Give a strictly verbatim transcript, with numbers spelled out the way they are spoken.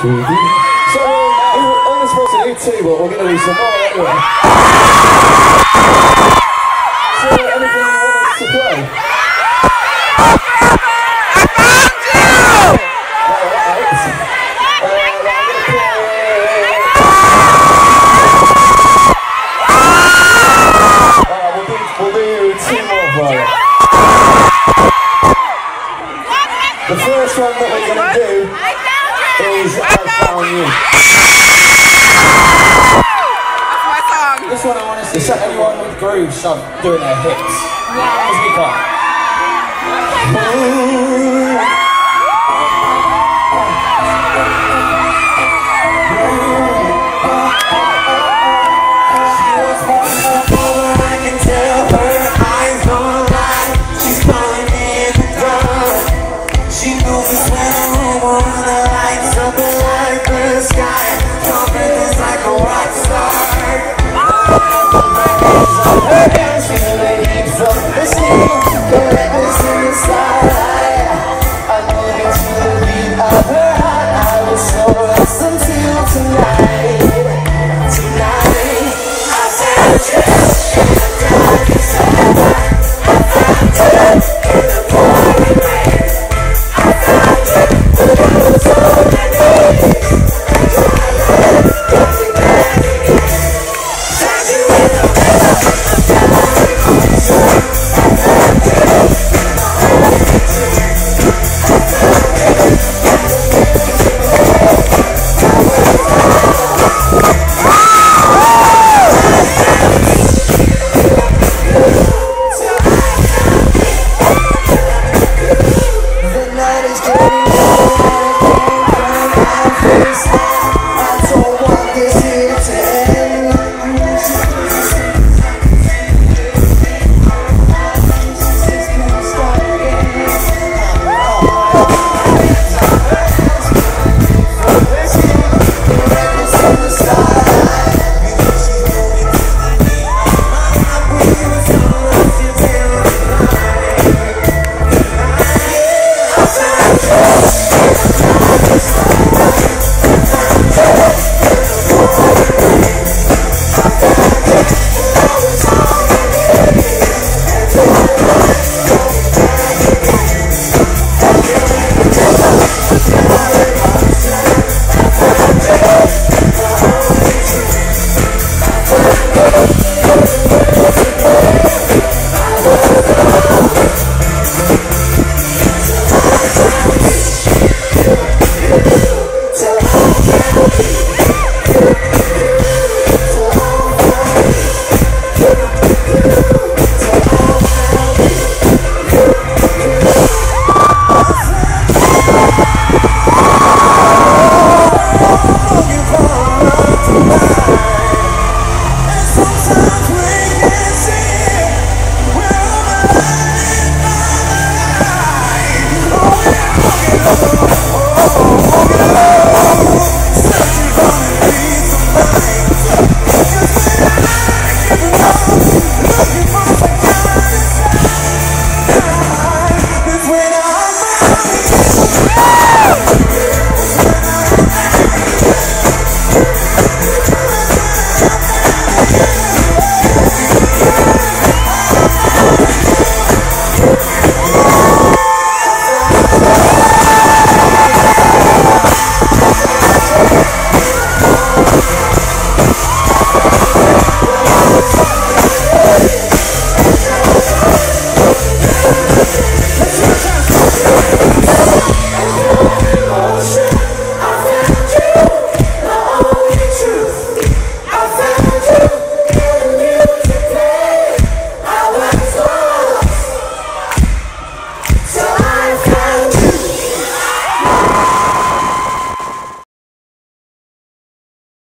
So, uh, on this was to do two, but we're going to do some more anyway. So, anything you want us to play? The first one that we're going to do is I Found You. That's my song. This one I want to see anyone with grooves start doing their hips. Yeah. As we got. Hands